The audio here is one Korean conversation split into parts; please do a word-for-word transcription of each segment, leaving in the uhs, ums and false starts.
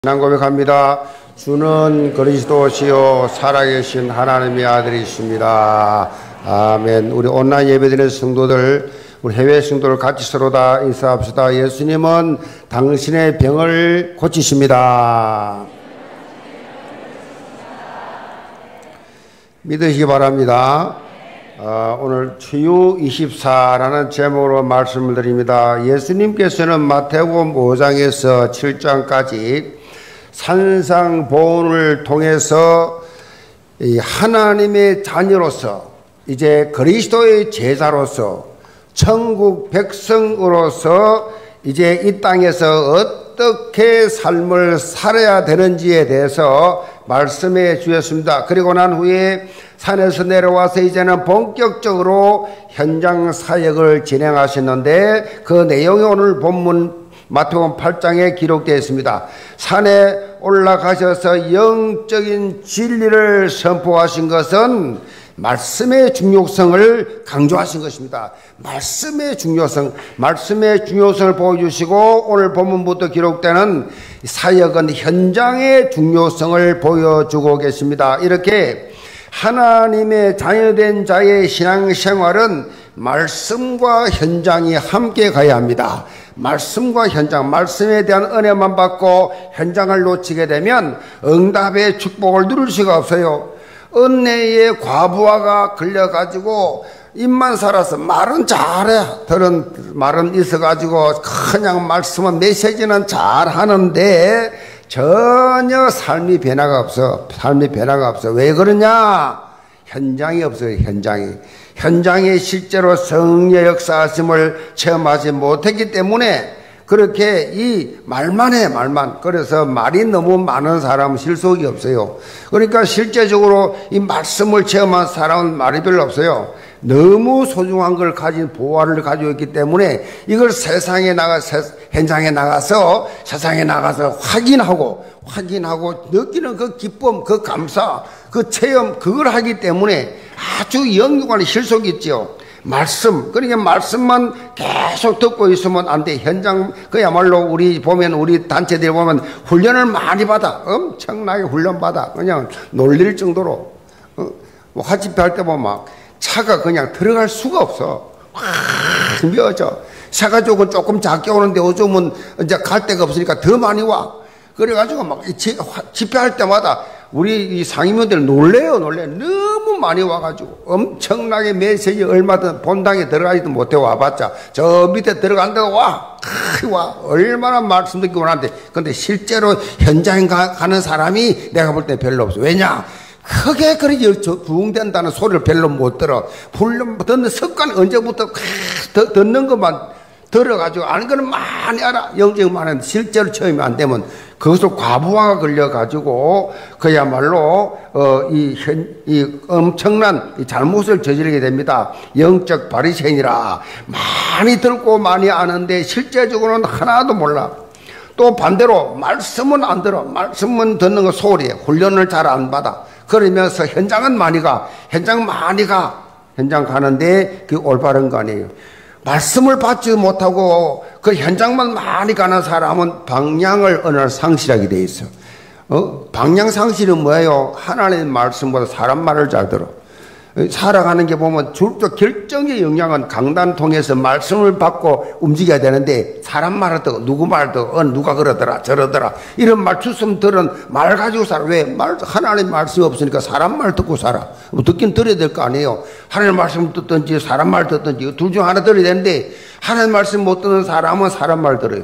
난 고백합니다. 주는 그리스도시요 살아계신 하나님의 아들이십니다. 아멘. 우리 온라인 예배드리는 성도들, 우리 해외 성도들 같이 서로 다 인사합시다. 예수님은 당신의 병을 고치십니다. 믿으시기 바랍니다. 어, 오늘 치유 이십사라는 제목으로 말씀을 드립니다. 예수님께서는 마태복음 오 장에서 칠 장까지 산상보훈을 통해서 하나님의 자녀로서, 이제 그리스도의 제자로서, 천국 백성으로서 이제 이 땅에서 어떻게 삶을 살아야 되는지에 대해서 말씀해 주셨습니다. 그리고 난 후에 산에서 내려와서 이제는 본격적으로 현장 사역을 진행하셨는데, 그 내용이 오늘 본문 마태복음 팔 장에 기록되어 있습니다. 산에 올라가셔서 영적인 진리를 선포하신 것은 말씀의 중요성을 강조하신 것입니다. 말씀의 중요성, 말씀의 중요성을 보여주시고, 오늘 본문부터 기록되는 사역은 현장의 중요성을 보여주고 계십니다. 이렇게 하나님의 자녀된 자의 신앙생활은 말씀과 현장이 함께 가야 합니다. 말씀과 현장, 말씀에 대한 은혜만 받고 현장을 놓치게 되면 응답의 축복을 누릴 수가 없어요. 은혜의 과부하가 걸려가지고 입만 살아서 말은 잘해, 들은 말은 있어가지고 그냥 말씀은 메시지는 잘하는데 전혀 삶이 변화가 없어. 삶이 변화가 없어. 왜 그러냐? 현장이 없어요. 현장이. 현장에 실제로 성령 역사하심을 체험하지 못했기 때문에 그렇게 이 말만 해, 말만. 그래서 말이 너무 많은 사람은 실속이 없어요. 그러니까 실제적으로 이 말씀을 체험한 사람은 말이 별로 없어요. 너무 소중한 걸 가진 보화를 가지고 있기 때문에 이걸 세상에 나가, 현장에 나가서 세상에 나가서 확인하고 확인하고 느끼는 그 기쁨, 그 감사, 그 체험, 그걸 하기 때문에 아주 영육간의 실속이 있죠. 말씀, 그러니까 말씀만 계속 듣고 있으면 안 돼. 현장, 그야말로 우리 보면, 우리 단체들 보면 훈련을 많이 받아. 엄청나게 훈련받아. 그냥 놀릴 정도로. 어, 뭐 화집회 할 때 보면 막 차가 그냥 들어갈 수가 없어. 확 미어져. 차가 조금 조금 작게 오는데 요즘은 이제 갈 데가 없으니까 더 많이 와. 그래가지고 막 집회할 때마다 우리 이 상임위원들 놀래요, 놀래. 너무 많이 와가지고 엄청나게 메시지 얼마든 본당에 들어가지도 못해 와봤자 저 밑에 들어간다고 와, 와. 얼마나 말씀 듣기 원하는데, 근데 실제로 현장에 가, 가는 사람이 내가 볼 때 별로 없어. 왜냐? 크게 그렇게 부흥된다는 소리를 별로 못 들어. 불러 듣는 습관 언제부터 크, 듣는 것만 들어가지고 아는 거는 많이 알아. 영적인 많은데 실제로 체험이 안 되면 그것을 과부하가 걸려가지고 그야말로 어, 이, 현, 이 엄청난 이 잘못을 저지르게 됩니다. 영적 바리새인이라 많이 듣고 많이 아는데 실제적으로는 하나도 몰라. 또 반대로 말씀은 안 들어. 말씀은 듣는 거 소리에 훈련을 잘 안 받아. 그러면서 현장은 많이 가. 현장 많이 가. 현장 가는데 그게 올바른 거 아니에요. 말씀을 받지 못하고 그 현장만 많이 가는 사람은 방향을 어느 날 상실하게 돼 있어. 어? 방향 상실은 뭐예요? 하나님의 말씀보다 사람 말을 잘 들어. 살아가는 게 보면 주로 결정의 영향은 강단 통해서 말씀을 받고 움직여야 되는데 사람 말을 듣고 누구 말을 듣고 어, 누가 그러더라 저러더라 이런 말투성 들은 말 가지고 살아. 왜? 말, 하나님 말씀이 없으니까 사람 말 듣고 살아. 뭐 듣긴 들어야 될 거 아니에요. 하나님 말씀 듣든지 사람 말 듣든지 둘 중 하나 들어야 되는데 하나님 말씀 못 듣는 사람은 사람 말 들어요.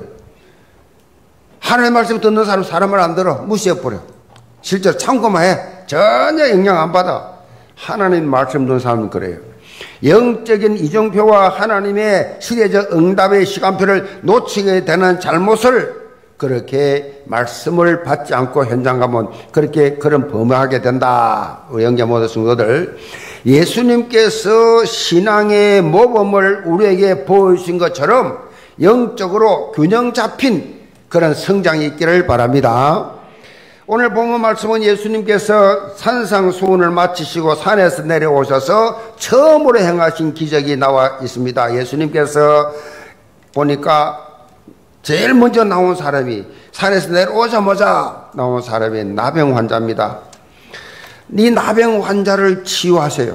하나님 말씀 듣는 사람은 사람 말 안 들어. 무시해버려. 실제로 참고만 해. 전혀 영향 안 받아. 하나님 말씀 듣는 사람은 그래요. 영적인 이정표와 하나님의 시대적 응답의 시간표를 놓치게 되는 잘못을, 그렇게 말씀을 받지 않고 현장 가면 그렇게 그런 범하게 된다. 우리 영계 모든 성도들, 예수님께서 신앙의 모범을 우리에게 보여주신 것처럼 영적으로 균형 잡힌 그런 성장이 있기를 바랍니다. 오늘 본문 말씀은 예수님께서 산상수훈을 마치시고 산에서 내려오셔서 처음으로 행하신 기적이 나와 있습니다. 예수님께서 보니까 제일 먼저 나온 사람이 산에서 내려오자마자 나온 사람이 나병 환자입니다. 이 나병 환자를 치유하세요.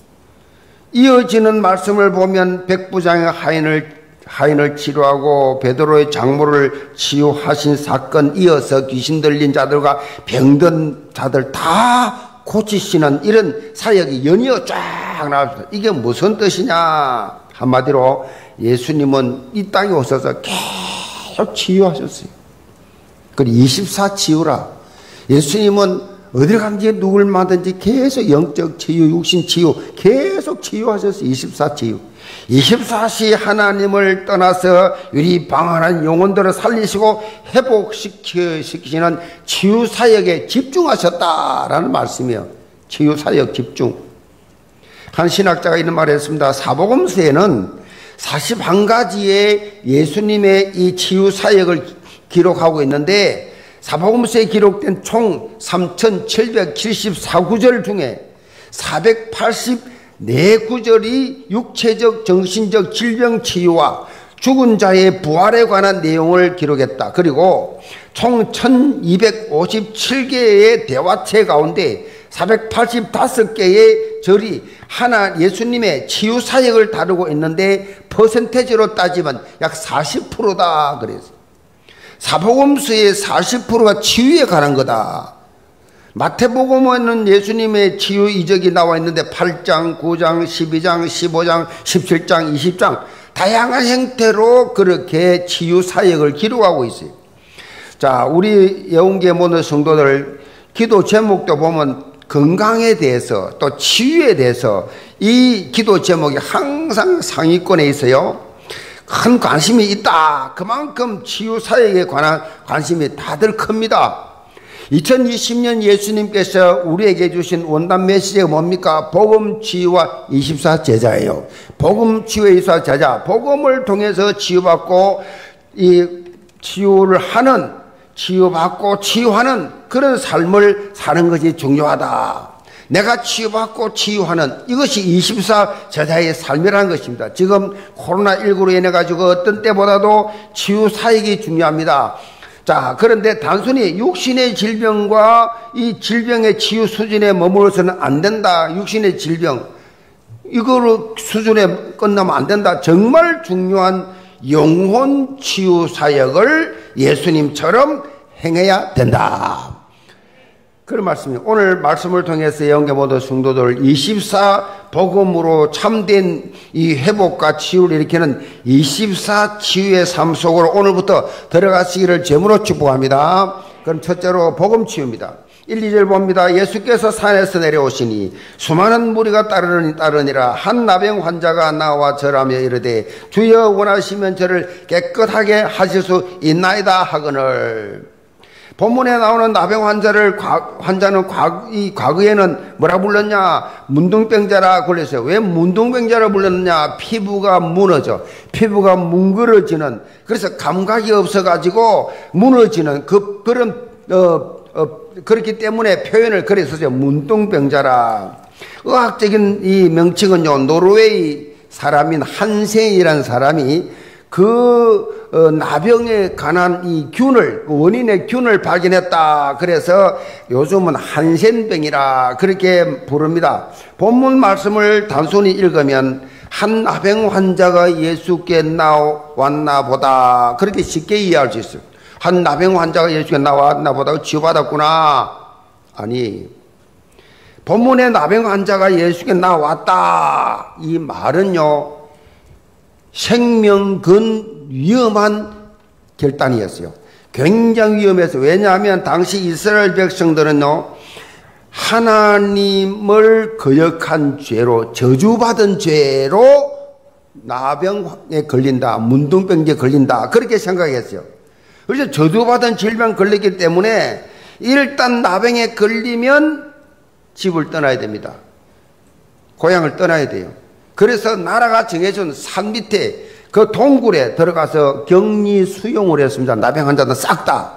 이어지는 말씀을 보면 백부장의 하인을 하인을 치료하고 베드로의 장모를 치유하신 사건, 이어서 귀신 들린 자들과 병든 자들 다 고치시는 이런 사역이 연이어 쫙 나왔습니다. 이게 무슨 뜻이냐? 한마디로 예수님은 이 땅에 오셔서 계속 치유하셨어요. 그리고 이십사 치유라. 예수님은 어딜 가든지 누굴 만든지 계속 영적 치유, 육신 치유 계속 치유하셨어요. 이십사 치유. 이십사 시 하나님을 떠나서 유리 방황한 영혼들을 살리시고 회복시키시는 치유사역에 집중하셨다라는 말씀이에요. 치유사역 집중. 한 신학자가 이런 말을 했습니다. 사복음서에는 사십일 가지의 예수님의 이 치유사역을 기록하고 있는데 사복음서에 기록된 총 삼천칠백칠십사 구절 중에 사백팔십사 구절이 육체적, 정신적 질병 치유와 죽은 자의 부활에 관한 내용을 기록했다. 그리고 총 천이백오십칠 개의 대화체 가운데 사백팔십오 개의 절이 하나 예수님의 치유사역을 다루고 있는데 퍼센테이지로 따지면 약 사십 퍼센트다 그랬어요. 사복음서의 사십 퍼센트가 치유에 관한 거다. 마태복음에는 예수님의 치유 이적이 나와 있는데 팔 장, 구 장, 십이 장, 십오 장, 십칠 장, 이십 장 다양한 형태로 그렇게 치유 사역을 기록하고 있어요. 자, 우리 예언계 모든 성도들 기도 제목도 보면 건강에 대해서 또 치유에 대해서 이 기도 제목이 항상 상위권에 있어요. 큰 관심이 있다. 그만큼 치유 사역에 관한 관심이 다들 큽니다. 이천이십 년 예수님께서 우리에게 주신 원단 메시지가 뭡니까? 복음, 치유와 이십사 제자예요. 복음, 치유, 이십사 제자. 복음을 통해서 치유받고 이 치유를 하는, 치유받고 치유하는 그런 삶을 사는 것이 중요하다. 내가 치유받고 치유하는 이것이 이십사 제자의 삶이라는 것입니다. 지금 코로나십구로 인해 가지고 어떤 때보다도 치유 사역이 중요합니다. 자, 그런데 단순히 육신의 질병과 이 질병의 치유 수준에 머물러서는 안 된다. 육신의 질병 이거로 수준에 끝나면 안 된다. 정말 중요한 영혼 치유 사역을 예수님처럼 행해야 된다. 그런 말씀이에요. 오늘 말씀을 통해서 영계 모든 성도들 이십사 복음으로 참된 이 회복과 치유를 일으키는 이십사 치유의 삶 속으로 오늘부터 들어가시기를 제물로 축복합니다. 그럼 첫째로 복음 치유입니다. 일, 이 절 봅니다. 예수께서 산에서 내려오시니 수많은 무리가 따르니 따르니라. 한 나병 환자가 나와 절하며 이르되 주여 원하시면 저를 깨끗하게 하실 수 있나이다 하거늘. 본문에 나오는 나병 환자를 과, 환자는 과, 이 과거에는 뭐라 불렀냐? 문둥병자라 불렀어요. 왜 문둥병자라 불렀느냐? 피부가 무너져, 피부가 뭉그러지는, 그래서 감각이 없어가지고 무너지는 그 그런 어, 어 그렇기 때문에 표현을 그랬었어요. 문둥병자라. 의학적인 이 명칭은요, 노르웨이 사람인 한센이라는 사람이 그 어, 나병에 관한 이 균을, 원인의 균을 발견했다. 그래서 요즘은 한센병이라 그렇게 부릅니다. 본문 말씀을 단순히 읽으면 한 나병 환자가 예수께 나왔나 보다, 그렇게 쉽게 이해할 수 있어요. 한 나병 환자가 예수께 나왔나 보다, 치유받았구나. 아니, 본문에 나병 환자가 예수께 나왔다, 이 말은요 생명근 위험한 결단이었어요. 굉장히 위험했어요. 왜냐하면 당시 이스라엘 백성들은요, 하나님을 거역한 죄로, 저주받은 죄로 나병에 걸린다, 문둥병에 걸린다, 그렇게 생각했어요. 그래서 저주받은 질병 걸렸기 때문에 일단 나병에 걸리면 집을 떠나야 됩니다. 고향을 떠나야 돼요. 그래서 나라가 정해준 산 밑에 그 동굴에 들어가서 격리 수용을 했습니다. 나병 환자는 싹 다.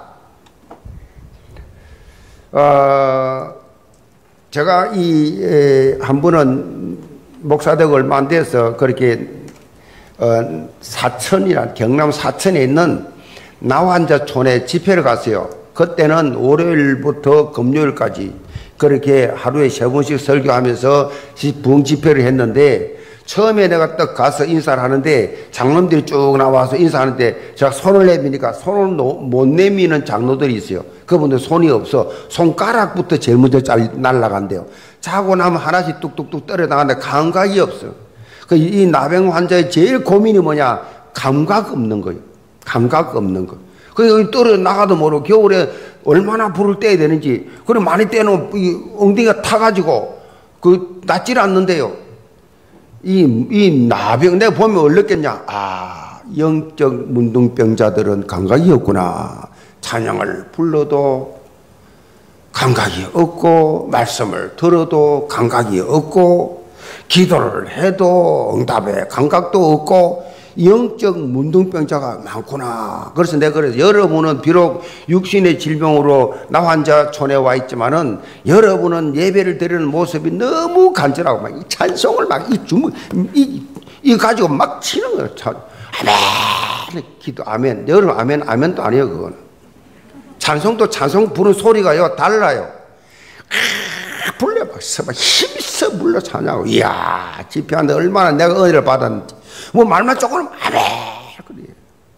어, 제가 이 한 분은 목사되고 얼마 안 돼서 그렇게 어, 사천이란 경남 사천에 있는 나환자촌에 집회를 갔어요. 그때는 월요일부터 금요일까지 그렇게 하루에 세 번씩 설교하면서 부흥 집회를 했는데, 처음에 내가 딱 가서 인사를 하는데 장로들이 쭉 나와서 인사하는데 제가 손을 내미니까 손을 못 내미는 장로들이 있어요. 그분들 손이 없어. 손가락부터 제일 먼저 잘 날아간대요. 자고 나면 하나씩 뚝뚝뚝 떨어 나가는데 감각이 없어. 그 이 나병 환자의 제일 고민이 뭐냐? 감각 없는 거예요. 감각 없는 거. 그 여기 떨어 나가도 모르고 겨울에 얼마나 불을 떼야 되는지. 그래 많이 떼놓으면 이 엉덩이가 타가지고 그 낫질 않는데요. 이, 이 나병, 내가 보면 얼렸겠냐? 아, 영적 문둥병자들은 감각이 없구나. 찬양을 불러도 감각이 없고, 말씀을 들어도 감각이 없고, 기도를 해도 응답에 감각도 없고, 영적 문둥병자가 많구나. 그래서 내가 그래서 여러분은 비록 육신의 질병으로 나환자촌에 와 있지만은 여러분은 예배를 드리는 모습이 너무 간절하고 막 이 찬송을 막 이 주문 이, 이 가지고 막 치는 거예요. 참. 아멘 기도 아멘. 여러분 아멘 아멘도 아니에요 그건. 찬송도 찬송 부르는 소리가요 달라요. 아, 불려 막 힘써 불러 찬양하고 이야 집회하는데 얼마나 내가 은혜를 받았는지. 뭐 말만 조금 아멘 그래.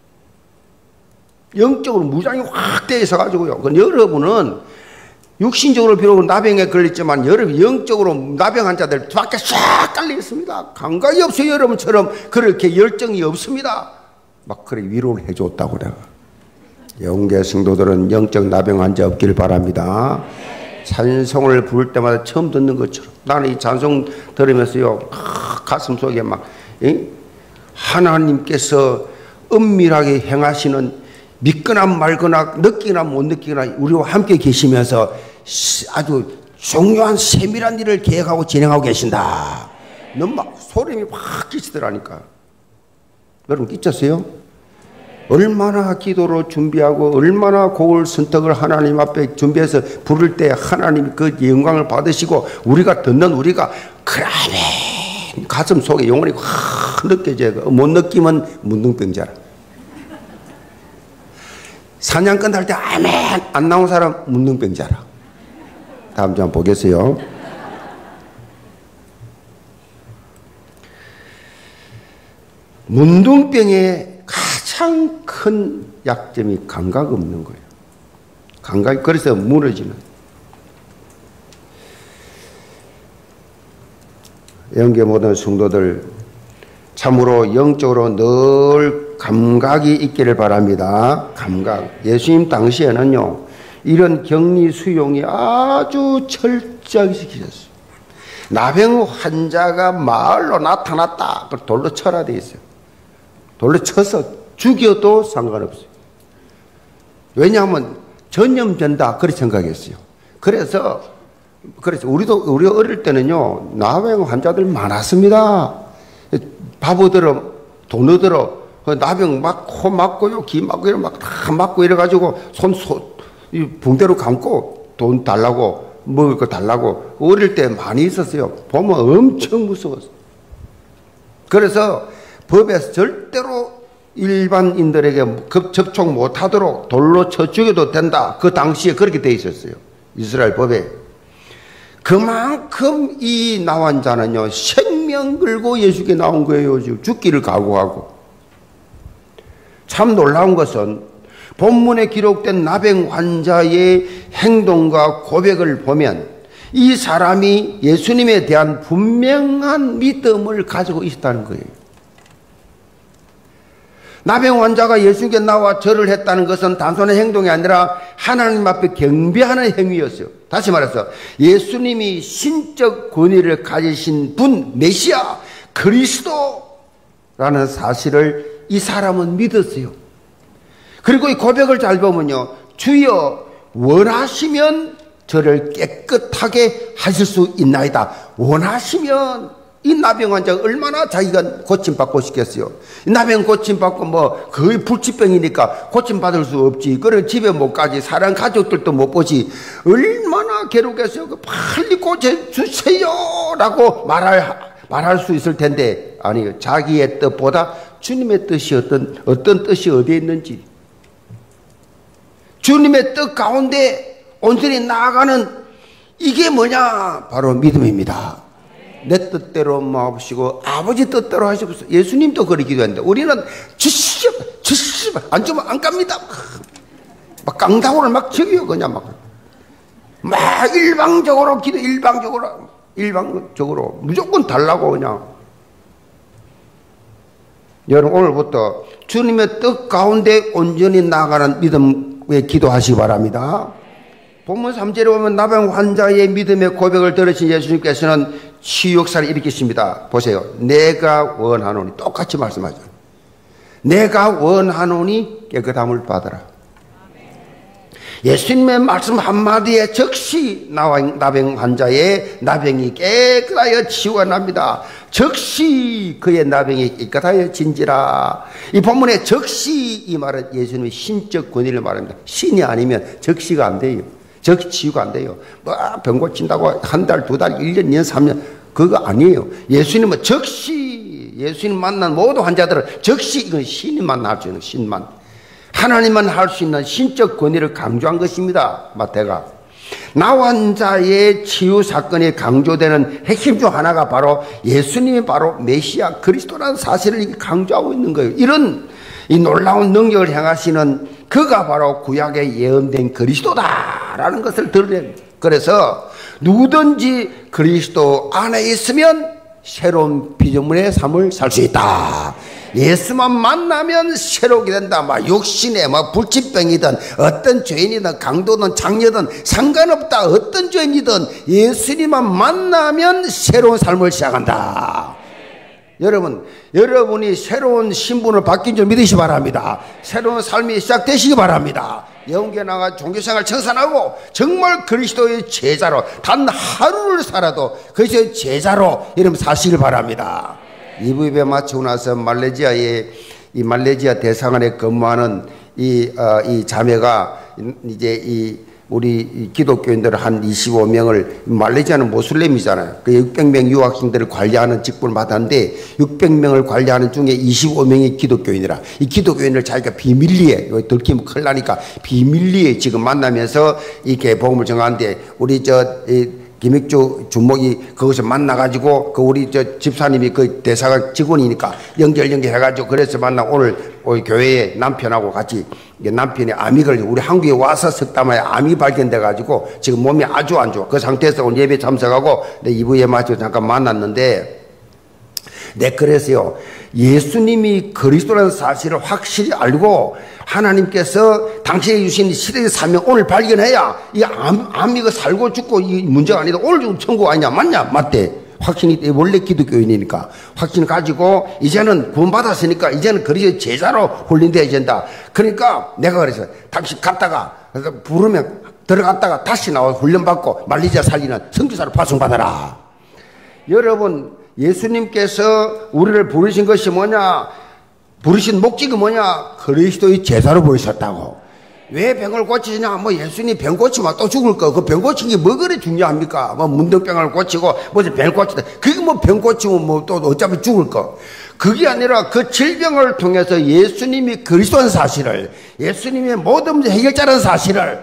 영적으로 무장이 확 돼 있어 가지고요. 그 여러분은 육신적으로 비록 나병에 걸렸지만 여러분 영적으로 나병 환자들 밖에 쫙 깔려 있습니다. 감각이 없어요. 여러분처럼 그렇게 열정이 없습니다. 막 그래 위로를 해줬다고 내가. 영계 성도들은 영적 나병 환자 없기를 바랍니다. 찬송을 부를 때마다 처음 듣는 것처럼 나는 이 찬송 들으면서요 아, 가슴 속에 막 에? 하나님께서 은밀하게 행하시는 믿거나 말거나 느끼거나 못 느끼거나 우리와 함께 계시면서 아주 중요한 세밀한 일을 계획하고 진행하고 계신다. 너무 막 소름이 확 끼치더라니까. 여러분 끼쳤어요? 얼마나 기도로 준비하고 얼마나 곡을 선택을 하나님 앞에 준비해서 부를 때 하나님 그 영광을 받으시고 우리가 듣는 우리가 그라멘 가슴 속에 영혼이 확 느껴져요. 못 느끼면 문둥병자라. 사냥 끝날 때 아멘 안 나온 사람 문둥병자라. 다음 주 한번 보겠어요. 문둥병의 가장 큰 약점이 감각 없는 거예요. 감각이 그래서 무너지는. 영계 모든 성도들 참으로 영적으로 늘 감각이 있기를 바랍니다. 감각. 예수님 당시에는요 이런 격리 수용이 아주 철저하게 시키셨어요. 나병 환자가 마을로 나타났다. 그걸 돌로 쳐라 돼 있어요. 돌로 쳐서 죽여도 상관없어요. 왜냐하면 전염된다 그렇게 생각했어요. 그래서 그래서 우리도 우리 어릴 때는요 나병 환자들 많았습니다. 바보들어 도너들어 나병 막 코 맞고요 귀 맞고 이러 막 다 맞고 이래 가지고 손 소 붕대로 감고 돈 달라고 먹을 거 달라고 어릴 때 많이 있었어요. 보면 엄청 무서웠어요. 그래서 법에서 절대로 일반인들에게 접촉 못하도록 돌로 쳐 죽여도 된다. 그 당시에 그렇게 돼 있었어요. 이스라엘 법에. 그만큼 이 나환자는요 생명 걸고 예수께 나온 거예요. 지금 죽기를 각오하고. 참 놀라운 것은 본문에 기록된 나병 환자의 행동과 고백을 보면 이 사람이 예수님에 대한 분명한 믿음을 가지고 있었다는 거예요. 나병 환자가 예수께 나와 절을 했다는 것은 단순한 행동이 아니라 하나님 앞에 경배하는 행위였어요. 다시 말해서 예수님이 신적 권위를 가지신 분 메시아 그리스도라는 사실을 이 사람은 믿었어요. 그리고 이 고백을 잘 보면요 주여 원하시면 저를 깨끗하게 하실 수 있나이다. 원하시면 이 나병 환자가 얼마나 자기가 고침받고 싶겠어요. 이 나병 고침받고 뭐 거의 불치병이니까 고침받을 수 없지. 그래 집에 못 가지. 사랑 가족들도 못 보지. 얼마나 괴롭겠어요. 빨리 고쳐주세요 라고 말할, 말할 수 있을 텐데 아니요. 자기의 뜻보다 주님의 뜻이 어떤, 어떤 뜻이 어디에 있는지 주님의 뜻 가운데 온전히 나아가는 이게 뭐냐? 바로 믿음입니다. 내 뜻대로 마옵시고 아버지 뜻대로 하시옵소서. 예수님도 그렇게 기도했는데 우리는 주시오 주시오 안 주면 안 갑니다. 막 깡다구를 막 적이요. 그냥 막, 막 일방적으로 기도 일방적으로 일방적으로 무조건 달라고 그냥. 여러분 오늘부터 주님의 뜻 가운데 온전히 나아가는 믿음에 기도하시기 바랍니다. 본문 삼 절에 보면 나병 환자의 믿음의 고백을 들으신 예수님께서는 치유 역사를 일으키십니다. 보세요. 내가 원하노니 똑같이 말씀하죠. 내가 원하노니 깨끗함을 받아라. 예수님의 말씀 한마디에 즉시 나병 환자의 나병이 깨끗하여 치유가 납니다. 즉시 그의 나병이 깨끗하여진지라. 이 본문에 즉시 이 말은 예수님의 신적 권위를 말합니다. 신이 아니면 즉시가 안 돼요. 즉 치유가 안 돼요. 뭐 병 고친다고 한 달, 두 달, 일 년, 이 년, 삼 년 그거 아니에요. 예수님은 즉시 예수님 만난 모든 환자들은 즉시 이건 신이 만날 수 있는 신만 하나님만 할 수 있는 신적 권위를 강조한 것입니다. 마태가 나 환자의 치유 사건이 강조되는 핵심 중 하나가 바로 예수님이 바로 메시아 그리스도라는 사실을 강조하고 있는 거예요. 이런 이 놀라운 능력을 행하시는 그가 바로 구약에 예언된 그리스도다라는 것을 드러냅니다. 그래서 누구든지 그리스도 안에 있으면 새로운 피조물의 삶을 살 수 있다. 예수만 만나면 새롭게 된다. 막 육신에 막 불치병이든 어떤 죄인이든 강도든 장녀든 상관없다. 어떤 죄인이든 예수님만 만나면 새로운 삶을 시작한다. 여러분, 여러분이 새로운 신분을 바뀐 줄 믿으시기 바랍니다. 새로운 삶이 시작되시기 바랍니다. 영계 나가 종교생활 청산하고 정말 그리스도의 제자로 단 하루를 살아도 그리스도의 제자로 여러분 사시길 바랍니다. 이 부 예배 마치고 나서 말레이시아의 이 말레이시아 대사관에 근무하는 이, 어, 이 자매가 이제 이 우리 기독교인들 한 이십오 명을 말레이시아는 모슬렘이잖아요. 그 육백 명 유학생들을 관리하는 직분을 받았는데 육백 명을 관리하는 중에 이십오 명이 기독교인이라 이 기독교인을 자기가 비밀리에 들키면 큰일 나니까 비밀리에 지금 만나면서 이렇게 복음을 전하는데 우리 저 이, 김익주 주목이 거기서 만나가지고 그 우리 저 집사님이 그 대사관 직원이니까 연결 연결해가지고 그래서 만나 오늘 우리 교회에 남편하고 같이 남편이 암이 걸려 우리 한국에 와서 석담에 암이 발견돼가지고 지금 몸이 아주 안 좋아. 그 상태에서 오늘 예배 참석하고 내 이 부에 마치고 잠깐 만났는데 네 그래서요 예수님이 그리스도라는 사실을 확실히 알고 하나님께서 당신이 주신 시대의 사명 오늘 발견해야 이 암, 암 이거 살고 죽고 이 문제가 아니다. 오늘 죽으면 천국 아니냐 맞냐 맞대. 확신이 원래 기독교인이니까 확신 가지고 이제는 구원받았으니까 이제는 그리스도의 제자로 훈련돼야 된다. 그러니까 내가 그래서 당신 갔다가 부르면 들어갔다가 다시 나와 훈련받고 말레이시아 살리는 선교사로 파송받아라. 여러분 예수님께서 우리를 부르신 것이 뭐냐? 부르신 목적이 뭐냐? 그리스도의 제자로 부르셨다고. 왜 병을 고치시냐? 뭐 예수님 병 고치면 또 죽을 거. 그 병 고친 게 뭐 그리 중요합니까? 뭐 문둥병을 고치고 무슨 병 고치다. 그게 뭐 병 고치면 뭐 또 어차피 죽을 거. 그게 아니라 그 질병을 통해서 예수님이 그리스도라는 사실을, 예수님의 모든 문제 해결자라는 사실을,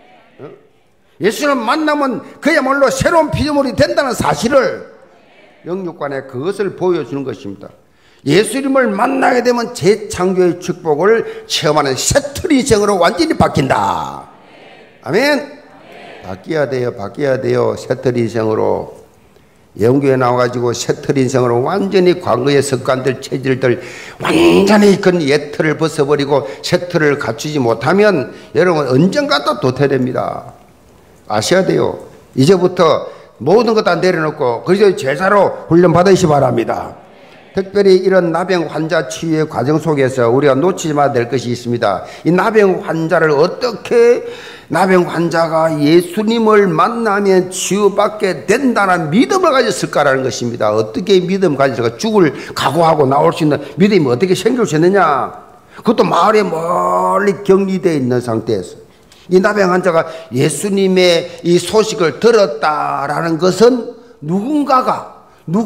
예수님 만나면 그야말로 새로운 피조물이 된다는 사실을 영육간에 그것을 보여주는 것입니다. 예수님을 만나게 되면 재창조의 축복을 체험하는 새틀 인생으로 완전히 바뀐다. 아멘. 바뀌어야 돼요. 바뀌어야 돼요. 새틀 인생으로. 영교에 나와가지고 새틀 인생으로 완전히 과거의 습관들, 체질들 완전히 그 옛 틀을 벗어버리고 새 틀을 갖추지 못하면 여러분 언젠가 또 도태됩니다. 아셔야 돼요. 이제부터 모든 것 다 내려놓고 그리스도의 제자로 훈련 받으시기 바랍니다. 특별히 이런 나병 환자 치유의 과정 속에서 우리가 놓치지 말아야 될 것이 있습니다. 이 나병 환자를 어떻게 나병 환자가 예수님을 만나면 치유받게 된다는 믿음을 가졌을까라는 것입니다. 어떻게 믿음을 가졌을까? 죽을 각오하고 나올 수 있는 믿음이 어떻게 생길 수 있느냐? 그것도 마을에 멀리 격리되어 있는 상태에서 이 나병 환자가 예수님의 이 소식을 들었다라는 것은 누군가가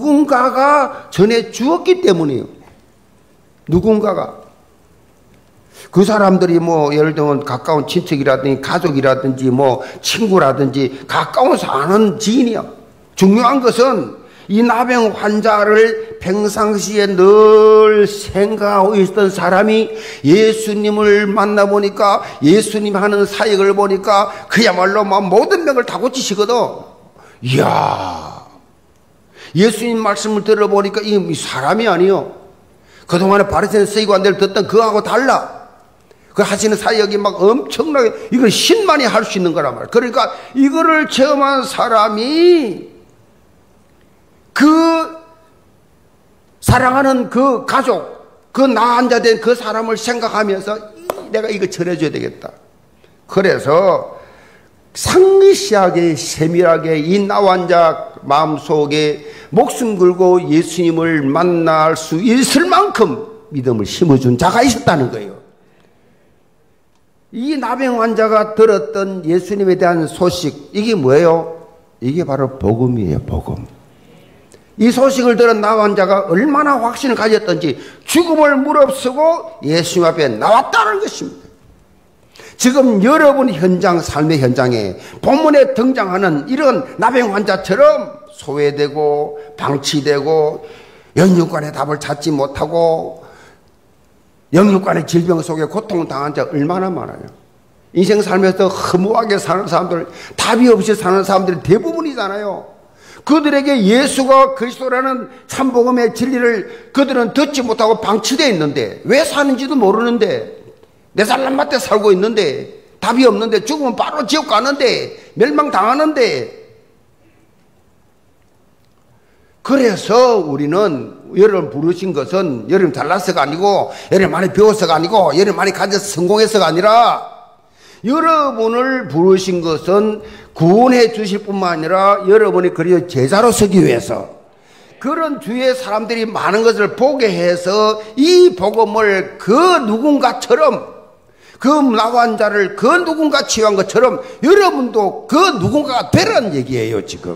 누군가가 전해 주었기 때문이에요. 누군가가 그 사람들이 뭐 예를 들면 가까운 친척이라든지 가족이라든지 뭐 친구라든지 가까워서 아는 지인이야. 중요한 것은 이 나병 환자를 평상시에 늘 생각하고 있었던 사람이 예수님을 만나보니까 예수님 하는 사역을 보니까 그야말로 막 모든 병을 다 고치시거든. 이야, 예수님 말씀을 들어보니까 이 사람이 아니요, 그동안에 바리새인 서기관들 듣던 그하고 달라. 그 하시는 사역이 막 엄청나게, 이걸 신만이 할 수 있는 거란 말이야. 그러니까 이거를 체험한 사람이 그 사랑하는 그 가족, 그 나 앉아 된 그 사람을 생각하면서 내가 이거 전해줘야 되겠다. 그래서 상시하게 세밀하게 이 나 환자 마음속에 목숨 걸고 예수님을 만날 수 있을 만큼 믿음을 심어준 자가 있었다는 거예요. 이 나병 환자가 들었던 예수님에 대한 소식, 이게 뭐예요? 이게 바로 복음이에요. 복음. 이 소식을 들은 나 환자가 얼마나 확신을 가졌던지 죽음을 무릅쓰고 예수님 앞에 나왔다는 것입니다. 지금 여러분 현장, 삶의 현장에 본문에 등장하는 이런 나병 환자처럼 소외되고 방치되고 영육간의 답을 찾지 못하고 영육간의 질병 속에 고통당한 자 얼마나 많아요. 인생 살면서 허무하게 사는 사람들, 답이 없이 사는 사람들이 대부분이잖아요. 그들에게 예수가 그리스도라는 참복음의 진리를 그들은 듣지 못하고 방치되어 있는데, 왜 사는지도 모르는데, 내 살람 맞대 살고 있는데, 답이 없는데, 죽으면 바로 지옥 가는데, 멸망당하는데. 그래서 우리는 여러분 부르신 것은 여러분 잘나서가 아니고, 여러분 많이 배워서가 아니고, 여러분 많이 가져서 성공해서가 아니라, 여러분을 부르신 것은 구원해 주실 뿐만 아니라 여러분이 그리스도 제자로 서기 위해서, 그런 주위의 사람들이 많은 것을 보게 해서 이 복음을 그 누군가처럼, 그 나 환자를 그 누군가 치유한 것처럼 여러분도 그 누군가가 되라는 얘기예요. 지금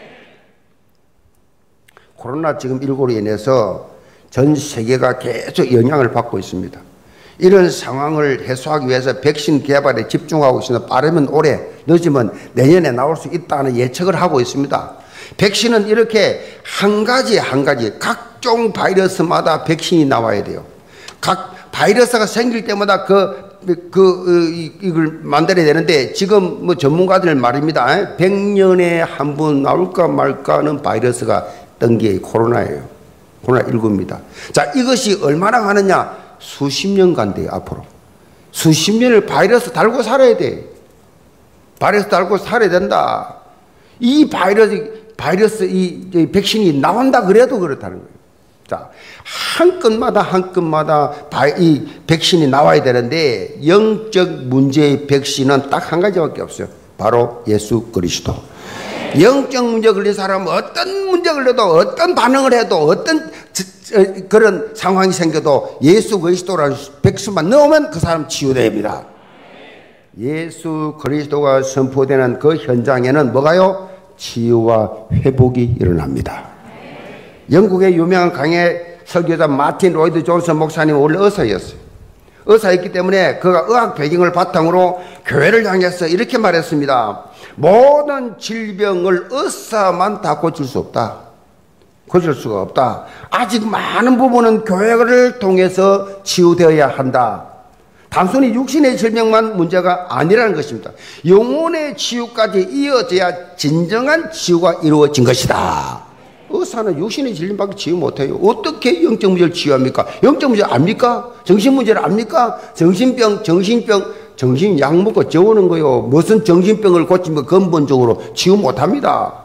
코로나 지금 일구로 인해서 전 세계가 계속 영향을 받고 있습니다. 이런 상황을 해소하기 위해서 백신 개발에 집중하고 있습니다. 빠르면 올해, 늦으면 내년에 나올 수 있다는 예측을 하고 있습니다. 백신은 이렇게 한 가지 한 가지 각종 바이러스마다 백신이 나와야 돼요. 각 바이러스가 생길 때마다 그, 그, 이걸 만들어야 되는데, 지금 뭐 전문가들 말입니다. 백 년에 한 번 나올까 말까는 바이러스가 뜬 게 코로나예요. 코로나십구입니다. 자, 이것이 얼마나 가느냐? 수십 년간 돼요. 앞으로 수십 년을 바이러스 달고 살아야 돼. 바이러스 달고 살아야 된다. 이 바이러스 바이러스 이, 이 백신이 나온다 그래도 그렇다는 거예요. 자, 한 건마다 한 건마다 바이, 이 백신이 나와야 되는데, 영적 문제의 백신은 딱 한 가지밖에 없어요. 바로 예수 그리스도. 영적 문제 걸린 사람은 어떤 문제 걸려도, 어떤 반응을 해도, 어떤 그런 상황이 생겨도 예수 그리스도라는 백수만 넣으면 그 사람 치유됩니다. 예수 그리스도가 선포되는 그 현장에는 뭐가요? 치유와 회복이 일어납니다. 영국의 유명한 강의 설교자 마틴 로이드 존슨 목사님은 원래 의사였어요. 의사였기 때문에 그가 의학 배경을 바탕으로 교회를 향해서 이렇게 말했습니다. 모든 질병을 의사만 다 고칠 수 없다. 고칠 수가 없다. 아직 많은 부분은 교회를 통해서 치유되어야 한다. 단순히 육신의 질병만 문제가 아니라는 것입니다. 영혼의 치유까지 이어져야 진정한 치유가 이루어진 것이다. 의사는 육신의 질병밖에 치유 못해요. 어떻게 영적 문제를 치유합니까? 영적 문제 압니까? 정신 문제를 압니까? 정신병, 정신병, 정신 약 먹고 재우는 거요. 무슨 정신병을 고치면 근본적으로 치유 못합니다.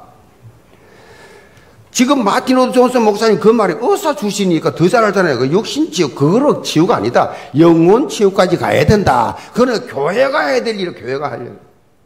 지금 마틴 로이드 존슨 목사님 그 말이 의사 출신이니까 더 잘 알잖아요. 그 육신 치유, 그거로 치유가 아니다. 영혼 치유까지 가야 된다. 그거는 교회가 해야 될 일을 교회가 하려고.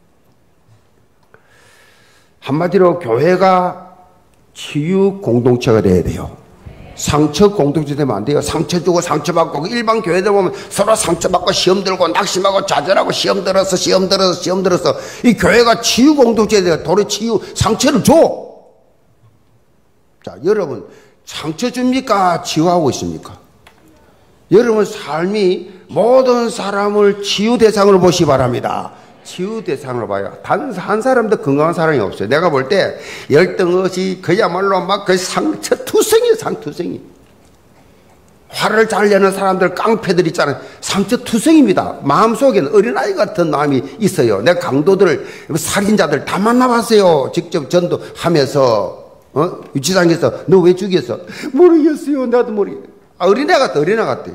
한마디로 교회가 치유 공동체가 돼야 돼요. 상처 공동체 되면 안 돼요. 상처 주고 상처받고. 일반 교회들 보면 서로 상처받고 시험 들고 낙심하고 좌절하고 시험 들어서 시험 들어서 시험 들어서. 이 교회가 치유 공동체에 대해 도리 치유 상처를 줘. 자, 여러분 상처 줍니까? 치유하고 있습니까? 여러분 삶이 모든 사람을 치유 대상으로 보시 바랍니다. 치유 대상으로 봐요. 단 한 사람도 건강한 사람이 없어요. 내가 볼 때 열등의식 그야말로 막 그 상처 투성이에요. 상투성이. 화를 잘 내는 사람들, 깡패들 있잖아요. 상처 투성입니다. 마음속에는 어린아이 같은 마음이 있어요. 내가 강도들, 살인자들 다 만나봤어요. 직접 전도하면서. 어? 유치장에서 너 왜 죽였어? 모르겠어요. 나도 모르겠어요. 아, 어린애 같아. 어린애 같아.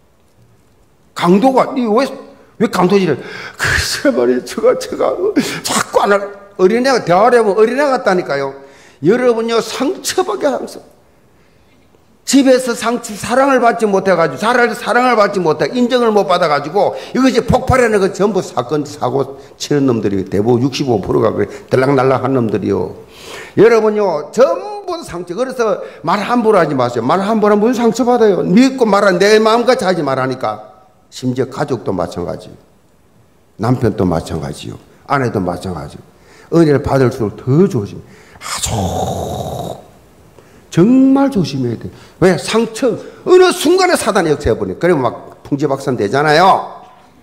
강도가 왜, 왜 강도질을? 글쎄 말이에요. 제가 제가 자꾸 안 할. 어린애가 대화를 하면 어린애 같다니까요. 여러분요 상처밖에 상처. 집에서 상처, 사랑을 받지 못해가지고, 사랑을, 사랑을 받지 못해, 인정을 못 받아가지고, 이것이 폭발하는 건 전부 사건, 사고 치는 놈들이 대부분 육십오 퍼센트가 그래, 들락날락한 놈들이요. 여러분요, 전부 상처. 그래서 말 함부로 하지 마세요. 말 함부로 하면 무슨 상처받아요. 믿고 말하, 내 마음같이 하지 말하니까. 심지어 가족도 마찬가지요. 남편도 마찬가지요. 아내도 마찬가지요. 은혜를 받을수록 더 조심. 아주, 정말 조심해야 돼. 왜? 상처, 어느 순간에 사단이 역사해버려. 그러면 막 풍지박산 되잖아요.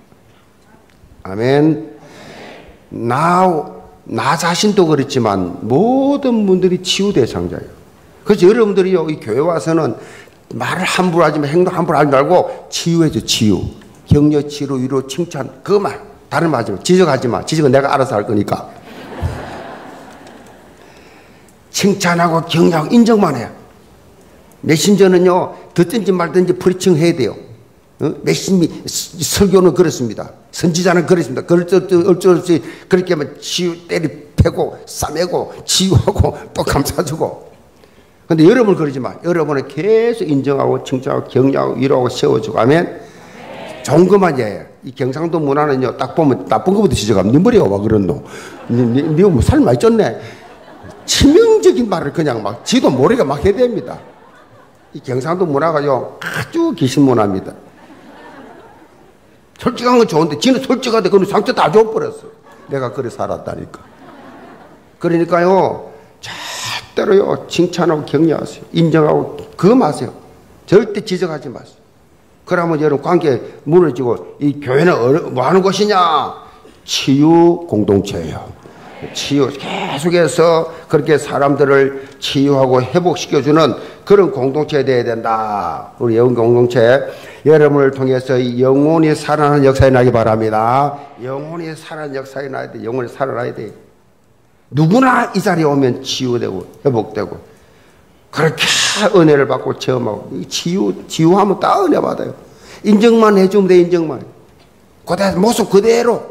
아멘. 나, 나 자신도 그렇지만 모든 분들이 치유 대상자예요. 그래서 여러분들이요, 이 교회 와서는 말을 함부로 하지 마, 행동 함부로 하지 말고 치유해줘, 치유. 격려, 치료, 위로, 칭찬. 그거 말. 다른 말 하지 마. 지적하지 마. 지적은 내가 알아서 할 거니까. 칭찬하고 격려하고 인정만 해요. 메신저는요, 듣든지 말든지 프리칭 해야 돼요. 어? 메신, 설교는 그렇습니다. 선지자는 그렇습니다. 그럴 때 어쩔 수 없이 그렇게 하면 치유, 때리 패고, 싸매고, 치유하고, 또 감싸주고. 근데 여러분은 그러지 마. 여러분은 계속 인정하고, 칭찬하고, 격려하고, 위로하고, 세워주고. 아멘? 좋은 것만 해요. 이 경상도 문화는요, 딱 보면 나쁜 것부터 지적하면, 네 머리가 와, 그런 놈. 니, 니, 니, 뭐, 살 많이 쪘네. 치명적인 말을 그냥 막, 지도 모르게 막 해야 됩니다. 이 경상도 문화가요, 아주 귀신 문화입니다. 솔직한 건 좋은데, 지는 솔직하대. 그럼 상처 다 줘버렸어. 내가 그래 살았다니까. 그러니까요, 절대로요, 칭찬하고 격려하세요. 인정하고, 그거 마세요. 절대 지적하지 마세요. 그러면 여러분 관계 무너지고, 이 교회는 뭐 하는 곳이냐? 치유 공동체예요. 치유, 계속해서 그렇게 사람들을 치유하고 회복시켜주는 그런 공동체가 되어야 된다. 우리 영혼 공동체, 여러분을 통해서 영혼이 살아나는 역사에 나기 바랍니다. 영혼이 살아나는 역사에 나야 돼. 영혼이 살아나야 돼. 누구나 이 자리에 오면 치유되고 회복되고 그렇게 은혜를 받고 체험하고, 치유, 치유하면 다 은혜 받아요. 인정만 해주면 돼. 인정만. 그대로 모습 그대로.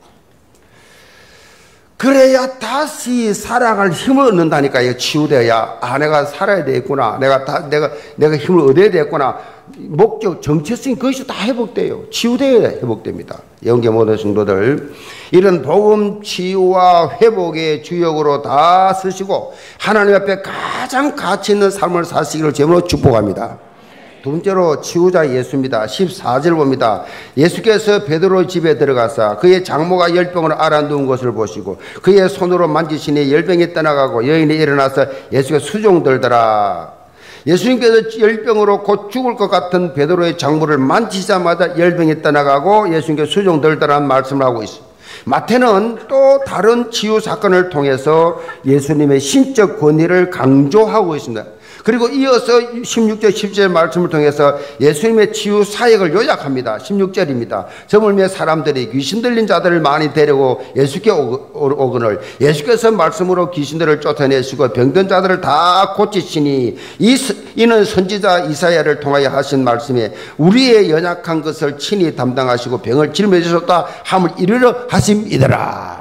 그래야 다시 살아갈 힘을 얻는다니까요. 치유돼야, 아, 내가 살아야 되겠구나. 내가 다, 내가, 내가 힘을 얻어야 되겠구나. 목적, 정체성이 그것이 다 회복돼요. 치유돼야 회복됩니다. 영계 모든 성도들, 이런 복음 치유와 회복의 주역으로 다 쓰시고, 하나님 앞에 가장 가치 있는 삶을 사시기를 제물로 축복합니다. 두 번째로 치유자 예수입니다. 십사 절 봅니다. 예수께서 베드로 집에 들어가사 그의 장모가 열병을 앓아누운 것을 보시고 그의 손으로 만지시니 열병이 떠나가고 여인이 일어나서 예수께 수종들더라. 예수님께서 열병으로 곧 죽을 것 같은 베드로의 장모를 만지자마자 열병이 떠나가고 예수님께 수종들더라는 말씀을 하고 있습니다. 마태는 또 다른 치유 사건을 통해서 예수님의 신적 권위를 강조하고 있습니다. 그리고 이어서 십육 절, 십칠 절 말씀을 통해서 예수님의 치유 사역을 요약합니다. 십육 절입니다. 저물매 사람들이 귀신 들린 자들을 많이 데리고 예수께 오거늘 예수께서 말씀으로 귀신들을 쫓아내시고 병든 자들을 다 고치시니 이, 이는 선지자 이사야를 통하여 하신 말씀에 우리의 연약한 것을 친히 담당하시고 병을 짊어지셨다 함을 이르러 하심이더라.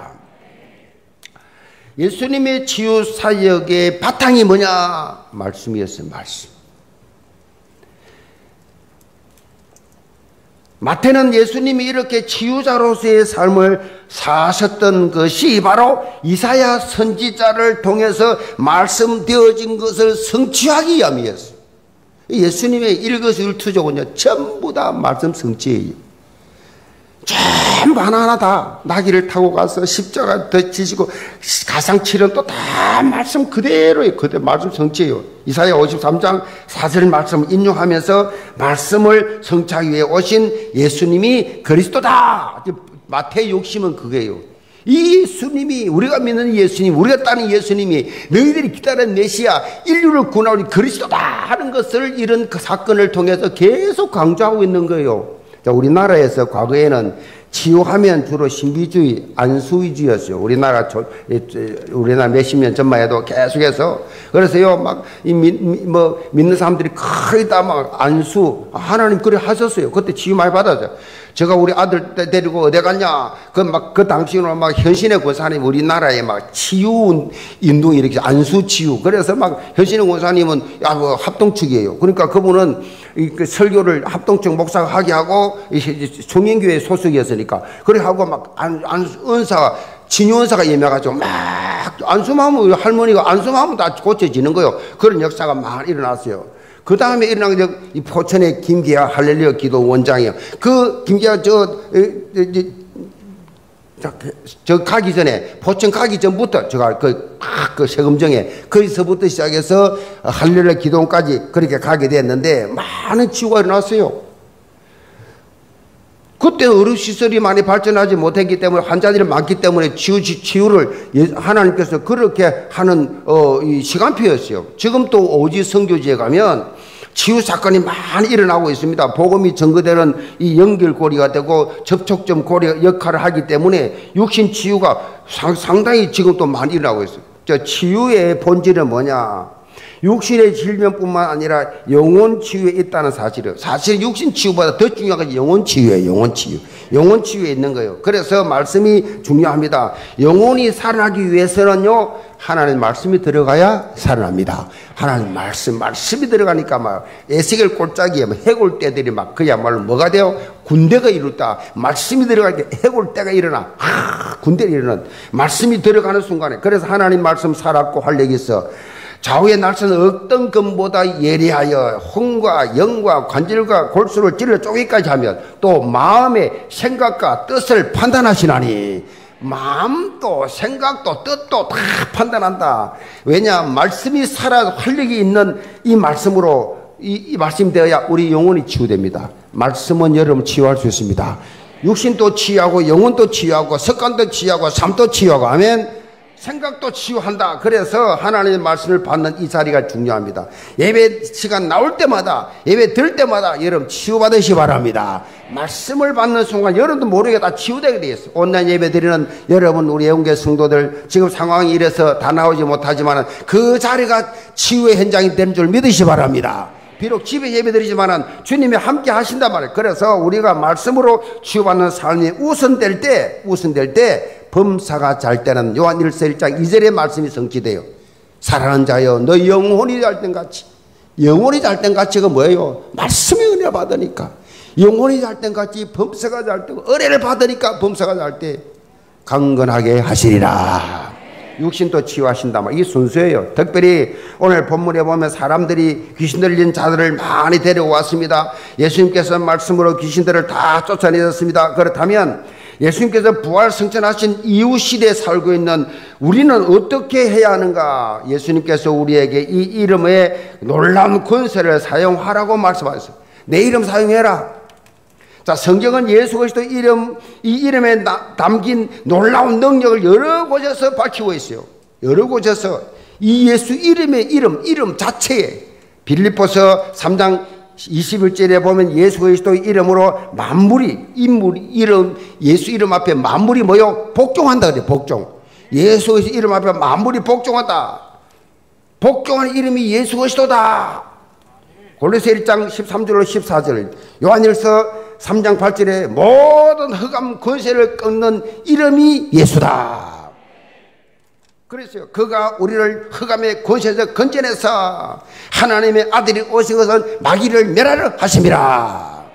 예수님의 치유 사역의 바탕이 뭐냐? 말씀이었어요. 말씀. 마태는 예수님이 이렇게 치유자로서의 삶을 사셨던 것이 바로 이사야 선지자를 통해서 말씀되어진 것을 성취하기 위함이었어요. 예수님의 일거수일투족은요 전부 다 말씀 성취예요. 전부 하나하나 다 나귀를 타고 가서 십자가 더 지시고 가상칠은 또 다 말씀 그대로예요. 그대로 말씀 성취예요. 이사야 오십삼 장 사 절 말씀을 인용하면서 말씀을 성취하기 위해 오신 예수님이 그리스도다. 마태 욕심은 그거예요. 이 예수님이, 우리가 믿는 예수님, 우리가 따르는 예수님이 너희들이 기다리는 메시아, 인류를 구원하는 그리스도다 하는 것을 이런 그 사건을 통해서 계속 강조하고 있는 거예요. 자, 우리나라에서 과거에는 치유하면 주로 신비주의, 안수위주의였어요. 우리나라, 우리나라 몇십 년 전만 해도 계속해서. 그래서요, 막, 이, 뭐, 믿는 사람들이 거의 다 막 안수, 하나님 그래 하셨어요. 그때 치유 많이 받았죠. 제가 우리 아들 데리고 어디 갔냐? 그 막, 그 당시로 막 현신의 권사님 우리나라에 막 치유 운동이 이렇게 안수 치유. 그래서 막 현신의 권사님은 야, 뭐 합동측이에요. 그러니까 그분은 이 그 설교를 합동측 목사가 하게 하고 총연교회 소속이었으니까. 그래 하고 막 안, 안, 은사가, 진유은사가 예매가지고 막 안수하면 할머니가 안수하면 다 고쳐지는 거예요. 그런 역사가 많이 일어났어요. 그 다음에 일어난 게 이 포천의 김기아 할렐루야 기도 원장이요. 그 김기아 저, 저, 저 가기 전에, 포천 가기 전부터 제가 그, 그 세금정에 거기서부터 시작해서 할렐루야 기도원까지 그렇게 가게 됐는데 많은 치유가 일어났어요. 그때 의료시설이 많이 발전하지 못했기 때문에 환자들이 많기 때문에 치유, 치유를 하나님께서 그렇게 하는, 어, 이 시간표였어요. 지금 또 오지 선교지에 가면 치유 사건이 많이 일어나고 있습니다. 복음이 전거되는 이 연결고리가 되고 접촉점 고리 역할을 하기 때문에 육신 치유가 상, 상당히 지금 또 많이 일어나고 있어요. 저 치유의 본질은 뭐냐? 육신의 질병뿐만 아니라 영혼 치유에 있다는 사실이에요. 사실 육신 치유보다 더 중요한 건 영혼 치유예요. 영혼 치유. 영혼 치유에 있는 거예요. 그래서 말씀이 중요합니다. 영혼이 살아나기 위해서는요, 하나님 말씀이 들어가야 살아납니다. 하나님 말씀, 말씀이 들어가니까 막 에스겔 꼴짜기에 해골 떼들이 막 그야말로 뭐가 돼요? 군대가 이룰다. 말씀이 들어갈 때 해골 때가 일어나. 아, 군대가 일어나. 말씀이 들어가는 순간에. 그래서 하나님 말씀 살았고 활력이 있어. 좌우의 날선 어떤 검보다 예리하여 혼과 영과 관절과 골수를 찔러 쪼개기까지 하면 또 마음의 생각과 뜻을 판단하시나니 마음도 생각도 뜻도 다 판단한다. 왜냐? 말씀이 살아 활력이 있는 이 말씀으로 이, 이 말씀이 되어야 우리 영혼이 치유됩니다. 말씀은 여러분 치유할 수 있습니다. 육신도 치유하고 영혼도 치유하고 습관도 치유하고 삶도 치유하고 아멘. 생각도 치유한다. 그래서 하나님의 말씀을 받는 이 자리가 중요합니다. 예배 시간 나올 때마다, 예배 들 때마다 여러분 치유받으시 바랍니다. 말씀을 받는 순간 여러분도 모르게 다 치유되게 되어 있어요. 온라인 예배 드리는 여러분, 우리 애원교 성도들 지금 상황이 이래서 다 나오지 못하지만 그 자리가 치유의 현장이 되는 줄 믿으시 바랍니다. 비록 집에 예배 드리지만 주님이 함께 하신단 말이에요. 그래서 우리가 말씀으로 치유받는 삶이 우선될 때, 우선될 때 범사가 잘 때는 요한 일서 일 장 이 절의 말씀이 성취돼요. 사랑하는 자여 너 영혼이 잘 땐 같이, 영혼이 잘 땐 같이가 뭐예요? 말씀의 은혜 받으니까 영혼이 잘 땐 같이 범사가 잘 때고 은혜를 받으니까 범사가 잘 때 강건하게 하시리라. 육신도 치유하신다. 이게 순수예요. 특별히 오늘 본문에 보면 사람들이 귀신 들린 자들을 많이 데려왔습니다. 예수님께서 말씀으로 귀신들을 다 쫓아내셨습니다. 그렇다면 예수님께서 부활 승천하신 이후 시대에 살고 있는 우리는 어떻게 해야 하는가? 예수님께서 우리에게 이 이름의 놀라운 권세를 사용하라고 말씀하셨어요. 내 이름 사용해라. 자, 성경은 예수 그리스도 이름, 이 이름에 나, 담긴 놀라운 능력을 여러 곳에서 밝히고 있어요. 여러 곳에서 이 예수 이름의 이름, 이름 자체에 빌립보서 삼 장 이십일 절에 보면 예수 그리스도의 이름으로 만물이, 인물, 이름, 예수 이름 앞에 만물이 뭐요? 복종한다 그래요. 복종. 예수 그리스도 이름 앞에 만물이 복종한다. 복종하는 이름이 예수 그리스도다. 골로새 일 장 십삼 절로 십사 절, 요한일서 삼 장 팔 절에 모든 흑암 권세를 끊는 이름이 예수다. 그랬어요. 그가 우리를 흑암의 권세에서 건져내서 하나님의 아들이 오신 것은 마귀를 멸하려 하심이라.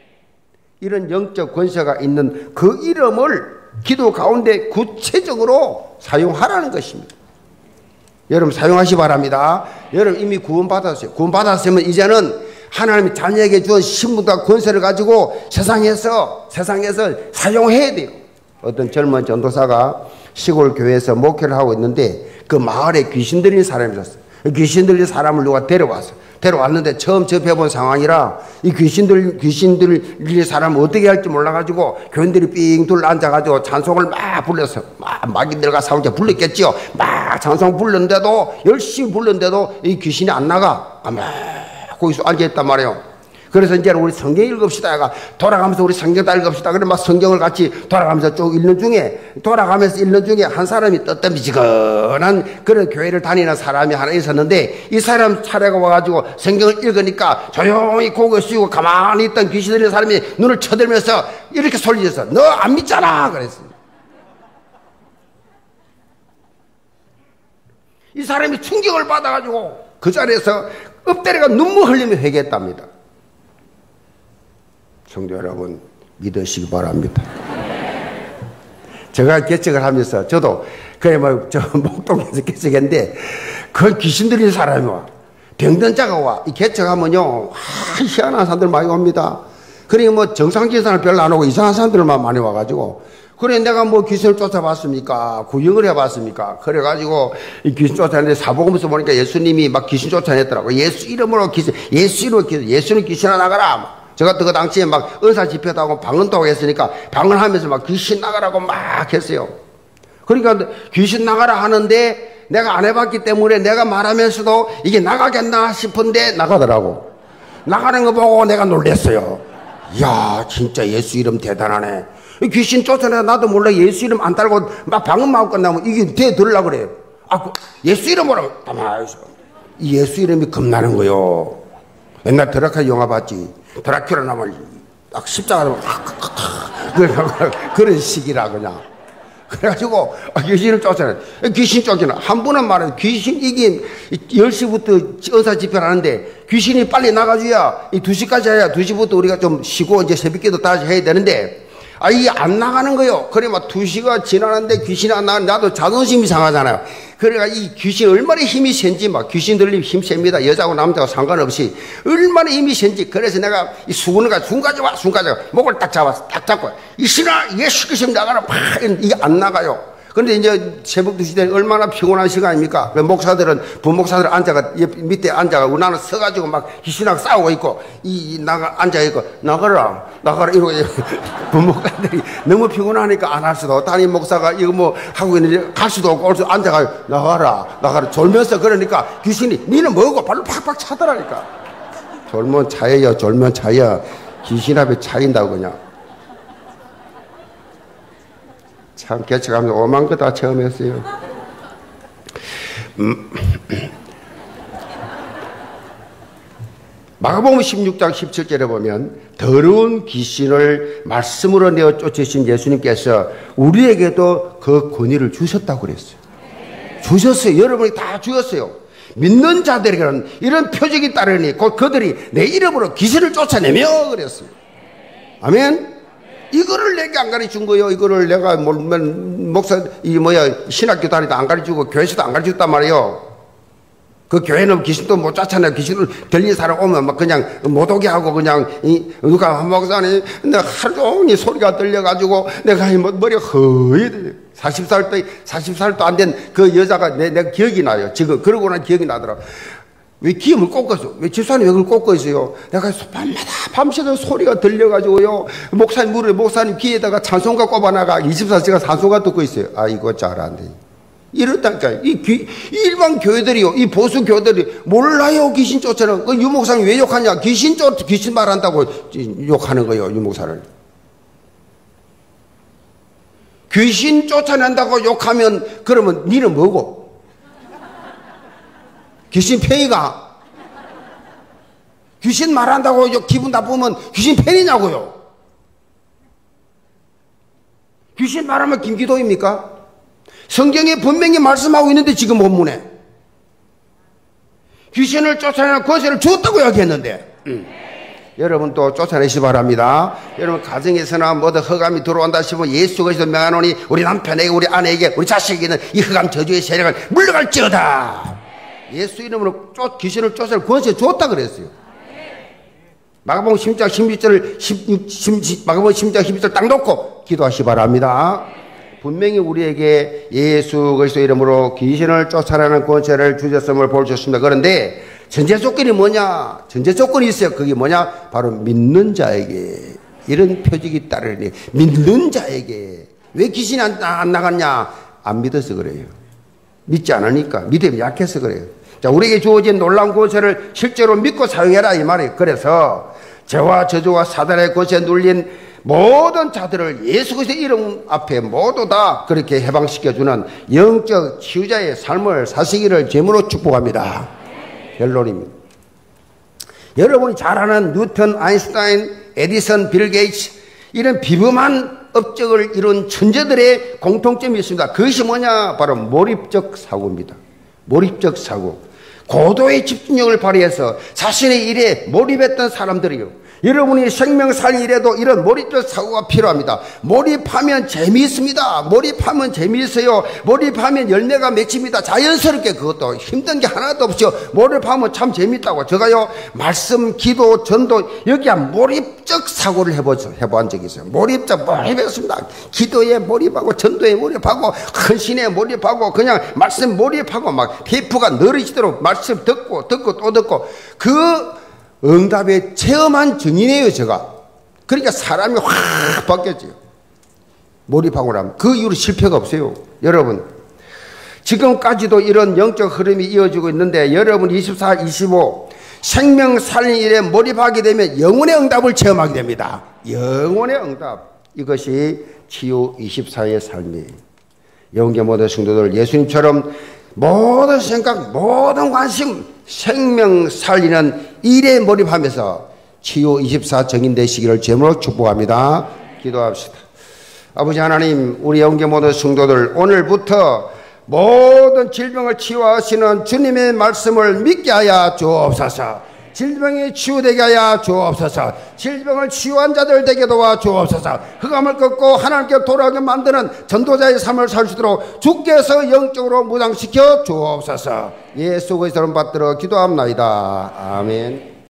이런 영적 권세가 있는 그 이름을 기도 가운데 구체적으로 사용하라는 것입니다. 여러분 사용하시 바랍니다. 여러분 이미 구원받았어요. 구원받았으면 이제는 하나님이 자녀에게 주은 신분과 권세를 가지고 세상에서 세상에서 사용해야 돼요. 어떤 젊은 전도사가 시골 교회에서 목회를 하고 있는데 그 마을에 귀신 들린 사람이 있었어요. 귀신 들린 사람을 누가 데려왔어요. 데려왔는데 처음 접해본 상황이라 이 귀신들, 귀신들 사람을 어떻게 할지 몰라가지고 교인들이 삥 둘러 앉아가지고 찬송을 막 불렀어. 막 마귀들과 싸울 때 불렀겠지요. 막 찬송 불렀는데도, 열심히 불렀는데도 이 귀신이 안 나가. 아마 거기서 앉아있단 말이에요. 그래서 이제 우리 성경 읽읍시다. 가 돌아가면서 우리 성경 다 읽읍시다. 그래 막 성경을 같이 돌아가면서 쭉 읽는 중에, 돌아가면서 읽는 중에 한 사람이 떳떳미지근한 그런 교회를 다니는 사람이 하나 있었는데, 이 사람 차례가 와가지고 성경을 읽으니까 조용히 고개 숙이고 가만히 있던 귀신 들린 사람이 눈을 쳐들면서 이렇게 소리쳤어. 너 안 믿잖아. 그랬어. 이 사람이 충격을 받아가지고 그 자리에서 엎드려가 눈물 흘리며 회개했답니다. 성도 여러분, 믿으시기 바랍니다. 제가 개척을 하면서 저도 그래 뭐 저 목동에서 개척했는데 그 귀신 들린 사람이 와, 병든자가 와. 이 개척하면요, 아, 희한한 사람들 많이 옵니다. 그러니 뭐 정상적인 사람 별로 안 오고 이상한 사람들만 많이 와가지고, 그래 내가 뭐 귀신을 쫓아봤습니까? 구경을 해봤습니까? 그래가지고 이 귀신 쫓아냈는데 사복음서 보니까 예수님이 막 귀신 쫓아냈더라고. 예수 이름으로 귀신, 예수 이름으로 귀신, 예수는 귀신아 나가라. 제가 그 당시에 막 은사 집회도 하고 방언도 하고 했으니까 방언하면서 막 귀신 나가라고 막 했어요. 그러니까 귀신 나가라 하는데 내가 안 해봤기 때문에 내가 말하면서도 이게 나가겠나 싶은데 나가더라고. 나가는 거 보고 내가 놀랬어요. 이야, 진짜 예수 이름 대단하네. 귀신 쫓아내서 나도 몰라 예수 이름 안 따르고 막 방언만 끝나면 이게 대들으려고 그래요. 아, 예수 이름으로 가만히 있어. 이 예수 이름이 겁나는 거요. 옛날 드라큘라 영화 봤지. 드라큘라 나면 딱 십자가로 그런 식이라 그냥. 그래가지고 귀신을 쫓아내. 귀신 쫓아내. 한 분은 말해 귀신 이게 열 시부터 의사 집회를 하는데 귀신이 빨리 나가줘야 이 두 시까지 해야 두 시부터 우리가 좀 쉬고 이제 새벽기도 다시 해야 되는데, 아, 이게 안 나가는 거요. 그래, 막 두 시가 지나는데 귀신이 안 나가는, 나도 자존심이 상하잖아요. 그래가 이 귀신이 얼마나 힘이 센지, 막 귀신 들리면 힘 셉니다. 여자고 남자고 상관없이. 얼마나 힘이 센지. 그래서 내가 이 수군이가 순 가져와, 순 가져와. 목을 딱 잡았어. 딱 잡고. 이 신아, 예수 그리스도 나가라. 팍! 이게 안 나가요. 그런데 이제 새벽 두 시 되면 얼마나 피곤한 시간입니까? 목사들은, 부목사들은 앉아가, 밑에 앉아가, 나는 서가지고 막 귀신하고 싸우고 있고, 이, 나가, 앉아있고, 나가라, 나가라, 이러고, 부목사들이 너무 피곤하니까 안 할 수도 없고, 담임 목사가 이거 뭐 하고 있는데 갈 수도 없고, 어디서 앉아가, 나가라, 나가라, 졸면서 그러니까 귀신이, 니는 뭐고? 발로 팍팍 차더라니까. 졸면 차여요, 졸면 차여. 귀신 앞에 차인다고 그냥. 참 개척하면서 오만 거 다 체험했어요. 음. 마가복음 십육 장 십칠 절에 보면 더러운 귀신을 말씀으로 내어 쫓으신 예수님께서 우리에게도 그 권위를 주셨다고 그랬어요. 주셨어요. 여러분이 다 주셨어요. 믿는 자들에게는 이런 표적이 따르니 곧 그들이 내 이름으로 귀신을 쫓아내며 그랬어요. 아멘. 이거를 내게 안 가르쳐준 거예요. 이거를 내가 뭐, 목사, 이 뭐야, 신학교 다니다 안 가르쳐주고 교회에서도 안 가르쳐줬단 말이에요. 그 교회는 귀신도 못 쫓아내. 귀신을 들린 사람 오면 막 그냥 못 오게 하고 그냥, 이, 누가 한 목사님, 내가 하루 종일 소리가 들려가지고 내가 뭐 머리가 허이, 사십 살도, 사십 살도 안 된 그 여자가 내, 내가 기억이 나요. 지금, 그러고 난 기억이 나더라고. 왜 기음을 꽂았어? 왜 집사님 왜 그걸 꽂고 있어요? 내가 밤마다 밤새도 소리가 들려가지고요. 목사님 물에 목사님 귀에다가 찬송가 꼽아나가 이십사 시간 찬송가 듣고 있어요. 아, 이거 잘안돼. 이렇다니까. 이 귀, 일반 교회들이요. 이 보수 교회들이 몰라요. 귀신 쫓아내는. 그 유 목사님 왜 욕하냐? 귀신 쫓, 귀신 말한다고 욕하는 거예요. 유 목사를. 귀신 쫓아낸다고 욕하면 그러면 니는 뭐고? 귀신 팬이가? 귀신 말한다고 기분 나쁘면 귀신 팬이냐고요? 귀신 말하면 김기도입니까? 성경에 분명히 말씀하고 있는데 지금 본문에 귀신을 쫓아내는 권세를 주었다고 이야기했는데 음. 여러분 또 쫓아내시기 바랍니다. 여러분 가정에서나 뭐든 흑암이 들어온다 싶으면 예수 그리스도 명하노니 우리 남편에게 우리 아내에게 우리 자식에게는 이 흑암 저주의 세력을 물러갈지어다. 예수 이름으로 쫓, 귀신을 쫓아낼 권세 줬다 그랬어요. 마가복음 십육 장 십육 절을 십육, 십육, 마가복음 십육 장 십육 절 딱 놓고 기도하시 바랍니다. 분명히 우리에게 예수 그리스도 이름으로 귀신을 쫓아내는 권세를 주셨음을 보여주셨습니다. 그런데 전제 조건이 뭐냐? 전제 조건이 있어요. 그게 뭐냐? 바로 믿는 자에게. 이런 표적이 따르니 믿는 자에게. 왜 귀신이 안, 안 나갔냐? 안 믿어서 그래요. 믿지 않으니까. 믿음이 약해서 그래요. 자, 우리에게 주어진 놀라운 권세를 실제로 믿고 사용해라 이 말이에요. 그래서 죄와 저주와 사단의 권세에 눌린 모든 자들을 예수 그리스도의 이름 앞에 모두 다 그렇게 해방시켜주는 영적 치유자의 삶을 사시기를 제물로 축복합니다. 결론입니다. 여러분이 잘 아는 뉴턴, 아인슈타인, 에디슨, 빌 게이츠 이런 비범한 업적을 이룬 천재들의 공통점이 있습니다. 그것이 뭐냐? 바로 몰입적 사고입니다. 몰입적 사고. 고도의 집중력을 발휘해서 자신의 일에 몰입했던 사람들이요. 여러분이 생명 살린 일에도 이런 몰입적 사고가 필요합니다. 몰입하면 재미있습니다. 몰입하면 재미있어요. 몰입하면 열매가 맺힙니다. 자연스럽게 그것도 힘든 게 하나도 없죠. 몰입하면 참 재밌다고. 제가요, 말씀, 기도, 전도, 여기에 몰입적 사고를 해보죠. 해본 적이 있어요. 몰입적 몰입했습니다. 기도에 몰입하고, 전도에 몰입하고, 헌신에 몰입하고, 그냥 말씀 몰입하고, 막 피부가 늘어지도록 말씀 듣고, 듣고, 또 듣고, 그 응답에 체험한 증인이에요, 제가. 그러니까 사람이 확 바뀌었죠. 몰입하고 나면. 그 이후로 실패가 없어요. 여러분, 지금까지도 이런 영적 흐름이 이어지고 있는데, 여러분 이십사, 이십오, 생명 살린 일에 몰입하게 되면 영혼의 응답을 체험하게 됩니다. 영혼의 응답. 이것이 치유 이십사의 삶이에요. 영계 모든 성도들, 예수님처럼 모든 생각, 모든 관심, 생명 살리는 일에 몰입하면서 치유 이십사 정인 되시기를 제물로 축복합니다. 기도합시다. 아버지 하나님, 우리 영계 모든 성도들 오늘부터 모든 질병을 치유하시는 주님의 말씀을 믿게 하여 주옵소서. 질병이 치유되게 하여 주옵소서. 질병을 치유한 자들 되게 도와 주옵소서. 흑암을 꺾고 하나님께 돌아오게 만드는 전도자의 삶을 살 수 있도록 주께서 영적으로 무장시켜 주옵소서. 예수 그리스도를 받들어 기도합나이다. 아멘.